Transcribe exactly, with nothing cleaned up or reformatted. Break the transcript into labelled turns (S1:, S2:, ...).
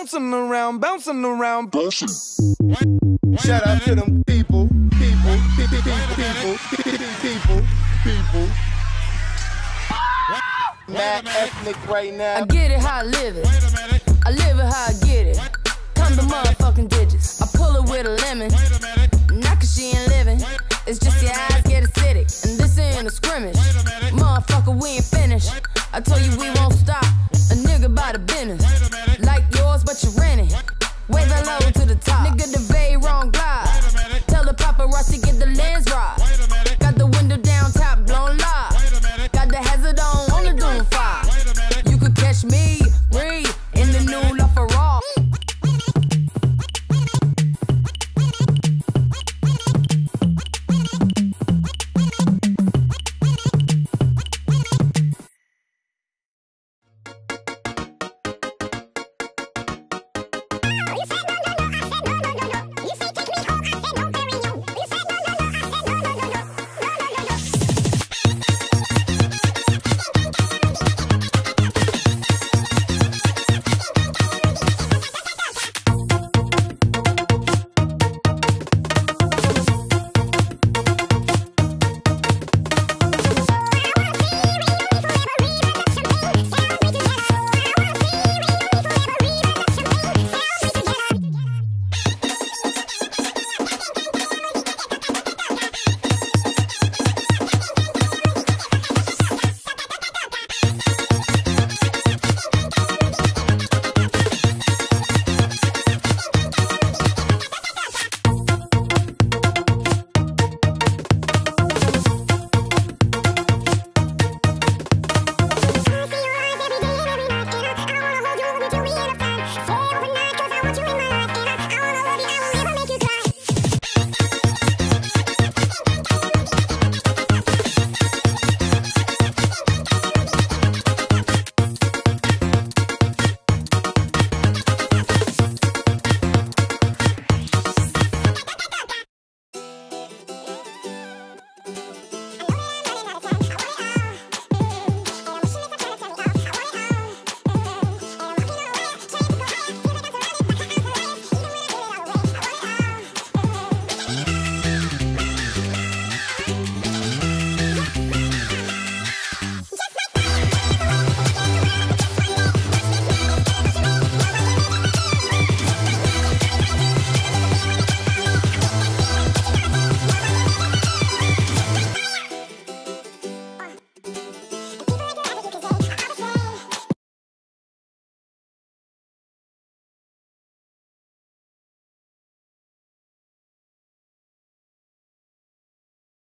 S1: bouncing around, bouncing around, bouncing.
S2: Shout out to them people, people, people, people, people, people, people. Mad ethnic right now.
S3: I get it how I live it. I live it how I get it. Come to motherfucking digits. I pull it with a lemon. Not cause she ain't living. It's just your eyes get acidic. And this ain't a scrimmage. Motherfucker, we ain't finished. I told you we won't stop.